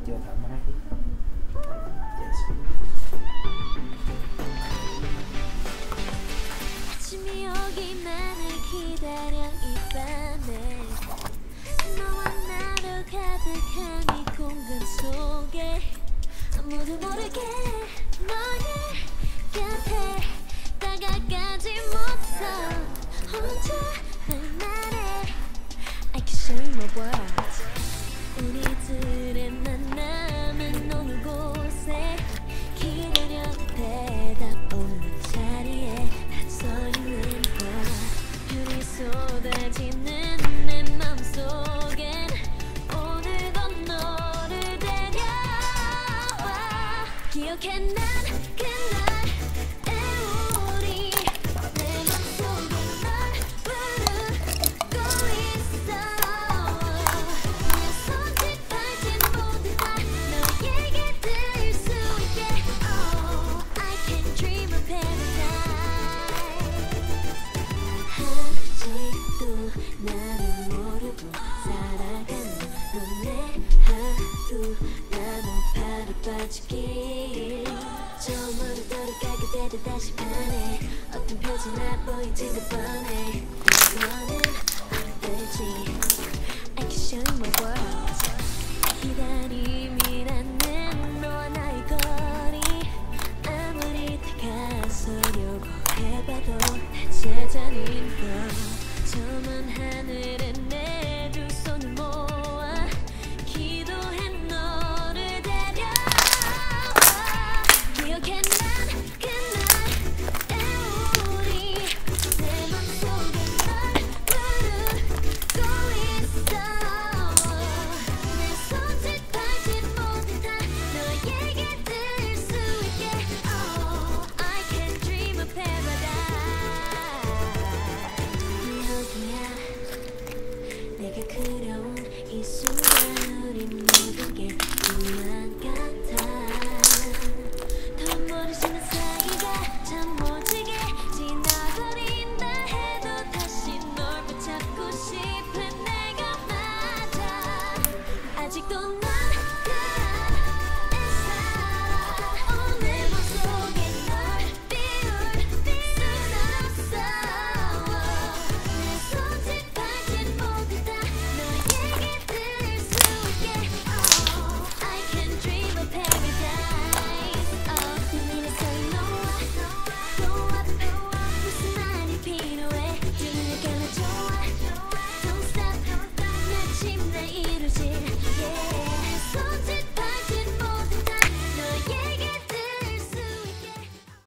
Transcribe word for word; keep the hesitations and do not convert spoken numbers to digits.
chưa thoải mái đi. Chạy xuống. 아침이 오기만을 기다려 이 밤에 너와 나로 가득한 이 공간 속에 아무도 모르게 너의 곁에 다가가지 못해 혼자 날 말해 I can show you my world 우리들의 만남은 어느 곳에 기다려 대답 없는 자리에 난 서 있는 거야 별이 쏟아지는 내 맘속엔 오늘도 너를 데려와 기억해 난 그날의 우리 내 맘속에 널 부르고 있어 내 손짓 발짓 모두 다 너에게 들릴 수 있게 Oh I can dream of paradise 아직도 나를 모르고 살아가는 너네 하루 나는 바로 빠지길 저 멀리 돌아가게 되듯 다시 반해 어떤 표지나 보이지도 뻔해 너는 안 되지 I can show you my world 기다림이라는 너와 나의 거리 아무리 다가서려고 해봐도 날 찾아낸 걸 저 먼 하늘에 내 두 손을 모아 기도해 너를 데려와 기억해 난 그날의 우리 내 맘속에 널 부르고 있어 내 손짓 발짓 모두 다 너에게 들릴 수 있게 Oh I can dream of paradise 여기야 내가 그려온 이 순간